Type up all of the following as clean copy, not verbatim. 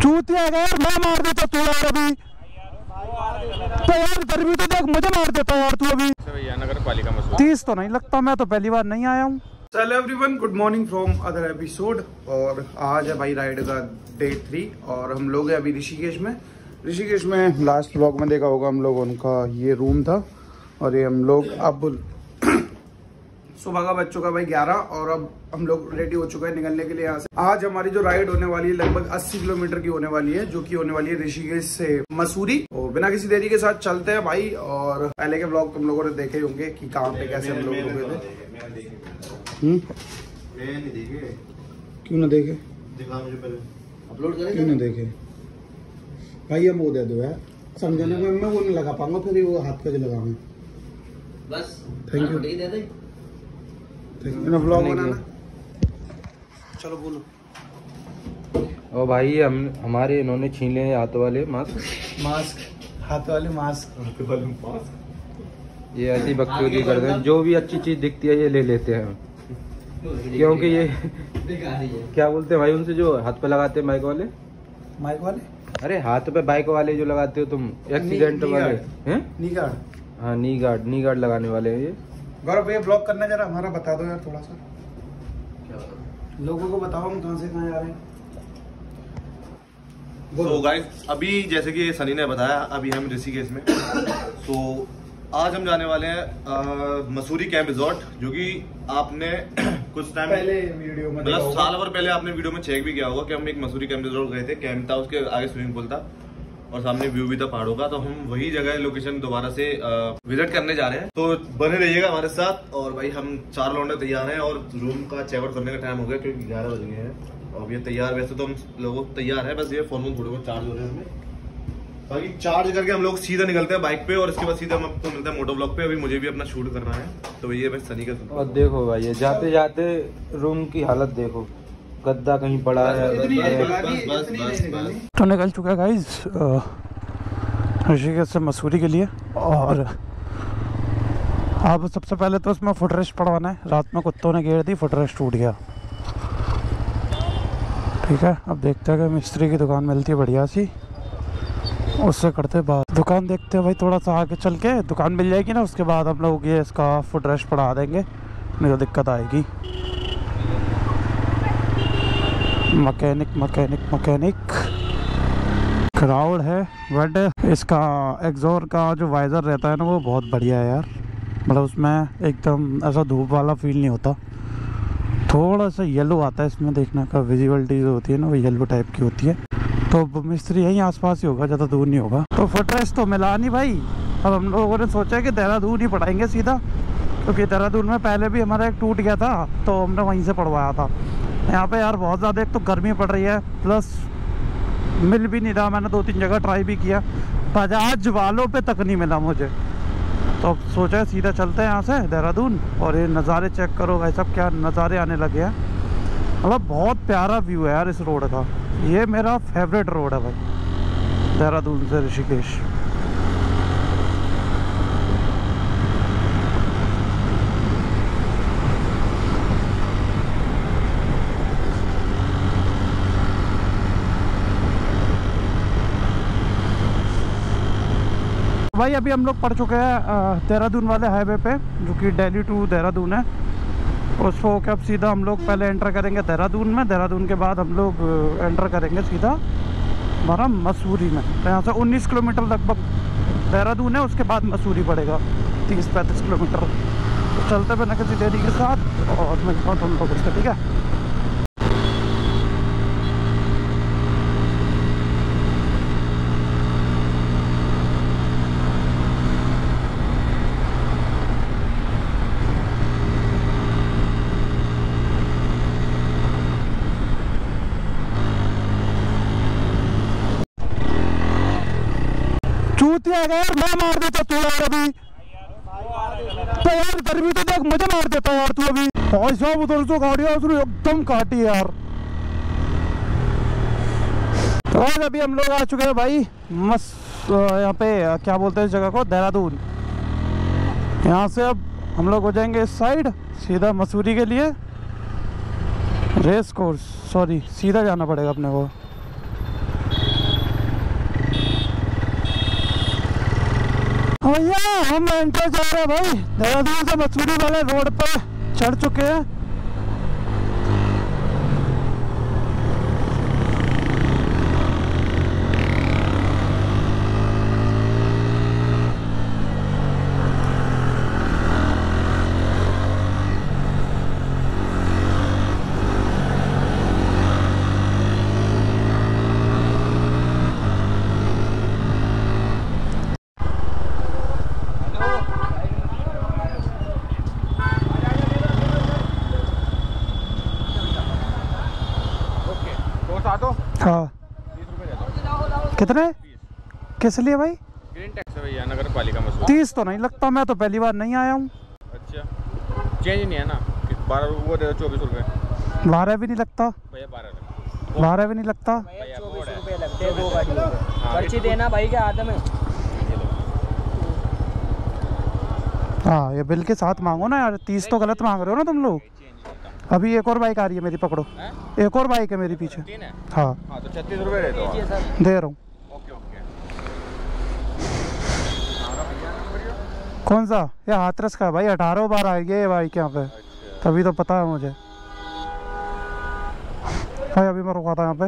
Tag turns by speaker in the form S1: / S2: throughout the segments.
S1: चूतिया यार, मैं मार देता तू यार अभी तो यार, इधर भी तो देख, मुझे मार देता यार तू अभी।
S2: नगर पालिका मसूरी
S1: 30 तो नहीं लगता, मैं तो पहली बार नहीं आया हूँ। Hello everyone, good morning from other episode. और आज है भाई राइड का डे 3 और हम लोग हैं अभी ऋषिकेश में। ऋषिकेश में लास्ट व्लॉग में देखा होगा हम लोग, उनका ये रूम था और ये हम लोग अब सुबह का बज चुका भाई 11 और अब हम लोग रेडी हो चुके हैं निकलने के लिए यहाँ से। आज हमारी जो राइड होने वाली है लगभग 80 किलोमीटर की होने वाली है, जो कि होने वाली है ऋषिकेश से मसूरी। और बिना किसी देरी के साथ चलते हैं भाई। और पहले के ब्लॉग तुम लोगों ने देखे होंगे कि कहाँ पे कैसे हम लोग रुके थे। क्यों ना देखे,
S3: अपलोड करें,
S1: क्यों ना देखे भाई। हम वो दे दो यार, समझाने में मैं वो नहीं लगा पाऊंगा, फिर वो हाथ पे लगाऊंगा।
S3: बस
S1: थैंक यू,
S3: दे दे।
S1: ब्लॉग बनाना। चलो बोलो।
S2: ओ भाई, हमारे इन्होंने छीन लिए हाथ वाले मास्क
S1: हाथ वाले मास्क।
S2: ये ऐसी बकचोदी करते हैं, जो भी अच्छी चीज दिखती है ये ले लेते हैं, क्योंकि ये क्या बोलते हैं भाई उनसे जो हाथ पे लगाते हैं
S1: माइक वाले।
S2: अरे हाथ पे बाइक वाले जो लगाते हो तुम, एक्सीडेंट वाले हैं।
S1: Knee guard.
S2: हाँ, नी गार्ड लगाने वाले हैं ये।
S1: गौरव ये ब्लॉग करना जरा हमारा बता दो यार, थोड़ा सा लोगों को बताओ हम कहाँ से कहाँ जा रहे हैं।
S4: तो गाइस, अभी जैसे कि सनी ने बताया, अभी हम ऋषिकेश में तो आज हम जाने वाले हैं मसूरी कैंप रिजॉर्ट, जो कि आपने कुछ टाइम
S1: पहले वीडियो में
S4: मतलब साल भर पहले आपने वीडियो में चेक भी किया होगा कि हम एक मसूरी कैंप रिजॉर्ट गए थे। कैंप था, उसके आगे स्विमिंग पूल था और सामने व्यू भी था पहाड़ों का। तो हम वही जगह लोकेशन दोबारा से विजिट करने जा रहे हैं, तो बने रहिएगा हमारे साथ। और भाई हम 4 लौंडे तैयार हैं और रूम का चेकआउट करने का टाइम हो गया क्योंकि 11 बज गए हैं। और ये तैयार, वैसे तो हम लोग तैयार है, बस ये फोन में थोड़े बहुत चार्ज हो रहे हैं हमें। बाकी चार्ज करके हम लोग सीधा निकलते हैं बाइक पे और इसके बाद सीधा हम आपको मिलते हैं मोटो ब्लॉक पे। अभी मुझे भी अपना शूट करना है, तो ये मैं सनी का।
S2: और देखो भाई, ये जाते जाते रूम की हालत देखो, गद्दा कहीं पड़ा है।
S1: तो निकल चुका है गाइस ऋषिकेश से मसूरी के लिए। और अब सबसे पहले तो उसमें फुट रेस्ट पड़वाना है। रात में कुत्तों ने घेर दी, फुट रेस्ट टूट गया। ठीक है, अब देखते हैं कि मिस्त्री की दुकान मिलती है बढ़िया सी, उससे करते बात। दुकान देखते हैं भाई, थोड़ा सा आगे चल के दुकान मिल जाएगी ना, उसके बाद हम लोग ये इसका फुट रेस्ट पड़ा देंगे, नहीं तो दिक्कत आएगी। मैकेनिक क्राउड है, बट इसका एग्जॉर का जो वाइजर रहता है ना वो बहुत बढ़िया है यार। मतलब उसमें एकदम ऐसा धूप वाला फील नहीं होता। थोड़ा सा येलो आता है इसमें, देखने का विजिबिलिटी जो होती है ना वो येलो टाइप की होती है। तो मिस्त्री यहीं आसपास ही होगा, ज़्यादा दूर नहीं होगा। तो फुट रेस्ट तो मिला नहीं भाई। अब हम लोगों ने सोचा कि देहरादून ही पढ़ाएंगे सीधा, क्योंकि देहरादून में पहले भी हमारा एक टूट गया था तो हमने वहीं से पढ़वाया था। यहाँ पे यार बहुत ज़्यादा एक तो गर्मी पड़ रही है, प्लस मिल भी नहीं रहा। मैंने 2-3 जगह ट्राई भी किया, बजाज वालों पे तक नहीं मिला मुझे। तो अब सोचा है सीधा चलते हैं यहाँ से देहरादून। और ये नज़ारे चेक करो भाई, सब क्या नज़ारे आने लगे हैं। मतलब बहुत प्यारा व्यू है यार इस रोड का। ये मेरा फेवरेट रोड है भाई, देहरादून से ऋषिकेश। भाई अभी हम लोग पढ़ चुके हैं देहरादून वाले हाईवे पे, जो कि दिल्ली टू देहरादून है। उसको होकर अब सीधा हम लोग पहले एंटर करेंगे देहरादून में। देहरादून के बाद हम लोग एंटर करेंगे सीधा हमारा मसूरी में। तो यहाँ से 19 किलोमीटर लगभग देहरादून है, उसके बाद मसूरी पड़ेगा 30-35 किलोमीटर। तो चलते बिना किसी देरी के साथ और मिलता हूँ तुम लोगों से, ठीक है। यार मैं मार देता तू यार अभी तो यार, इधर भी तो देख, मुझे मार देता यार तू अभी। भाई साहब उधर से गाड़ी उसने एकदम काटी यार। तो आज अभी हम लोग आ चुके हैं भाई यहाँ पे, क्या बोलते हैं इस जगह को, देहरादून। यहाँ से अब हम लोग हो जाएंगे इस साइड सीधा मसूरी के लिए। रेस कोर्स, सॉरी सीधा जाना पड़ेगा अपने को। भैया हम एंटर जा रहे हैं भाई, देहरादून से मसूरी वाले रोड पर चढ़ चुके हैं। हाँ कितने किस लिए भाई?
S5: ग्रीन टैक्स है भैया, नगर पालिका मसूरी।
S1: 30 तो नहीं लगता, मैं तो पहली बार नहीं आया हूँ।
S5: अच्छा चेंज नहीं है ना? 12 वो दे 24 रुपये।
S1: 12 भी नहीं लगता
S5: भैया,
S1: 12 भी नहीं लगता।
S5: 24 रुपये लगते हैं 2 गाड़ी।
S3: पर्ची देना भाई के हाथ में।
S1: हाँ ये बिल के साथ मांगो ना यार, 30 तो गलत मांग रहे हो ना तुम लोग। अभी एक और बाइक आ रही है मेरी, पकड़ो। एक और बाइक है मेरी पीछे। हाँ
S5: हाँ तो 36 रुपये दे दो।
S1: दे रहा हूँ।
S5: Okay okay.
S1: कौन सा? ये हाथरस का है भाई, 18 बार आएगी ये बाइक यहाँ पे, तभी तो पता है मुझे भाई। अभी मैं रुका था यहाँ पे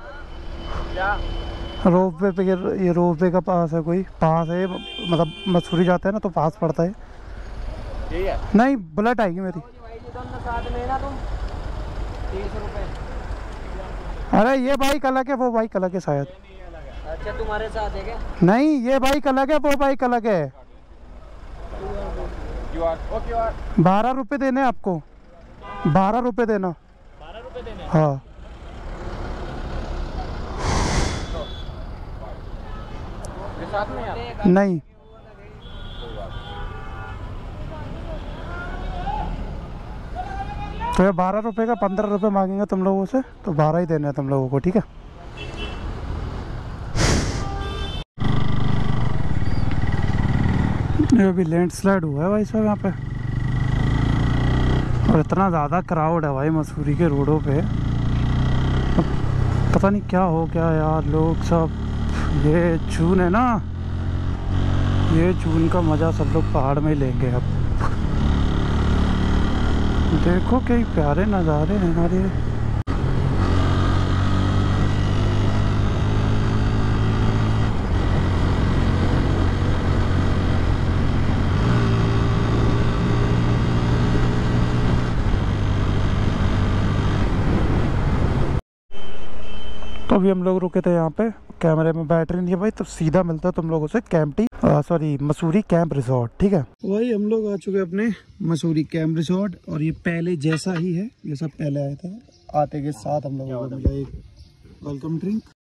S1: रोपवे पे, ये रोपवे का पास है, कोई पास है मतलब मसूरी जाते हैं ना तो पास पड़ता है।
S5: यही है?
S1: नहीं बुलेट आएगी मेरी।
S3: साथ में ना तुम 30 रुपये।
S1: अरे ये बाइक अलग है, वो बाइक अलग है शायद।
S3: अच्छा तुम्हारे साथ है क्या?
S1: नहीं ये बाइक अलग है, वो बाइक अलग है।
S5: QR
S1: 12 रुपये देने आपको, 12 रुपये देना।
S3: 12 रुपये देने?
S1: हाँ
S5: साथ में यार?
S1: नहीं तो ये 12 रुपये का 15 रुपये मांगेंगे तुम लोगों से, तो 12 ही देने हैं तुम लोगों को, ठीक है। ये अभी लैंडस्लाइड हुआ है भाई साहब यहाँ पे, और इतना ज़्यादा क्राउड है भाई मसूरी के रोडों पे, पता नहीं क्या हो गया यार। लोग सब, ये जून है ना, ये जून का मज़ा सब लोग पहाड़ में ही लेंगे अब। देखो कई प्यारे नज़ारे हैं हमारे। तो अभी हम लोग रुके थे यहाँ पे, कैमरे में बैटरी नहीं है भाई, तो सीधा मिलता है तुम लोगों से मसूरी कैंप रिजॉर्ट, ठीक है। वही हम लोग आ चुके अपने मसूरी कैंप रिजॉर्ट, और ये पहले जैसा ही है, ये सब पहले आया था। आते के साथ हम लोगों को मिला एक वेलकम ड्रिंक।